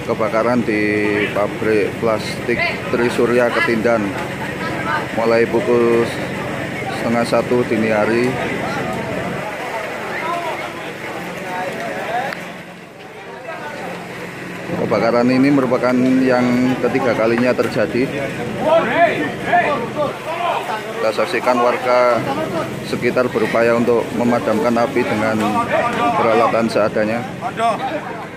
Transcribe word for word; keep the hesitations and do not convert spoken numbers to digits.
Kebakaran di pabrik plastik Trisurya Ketindan mulai pukul setengah satu dini hari. Kebakaran ini merupakan yang ketiga kalinya terjadi. Kita saksikan warga sekitar berupaya untuk memadamkan api dengan peralatan seadanya.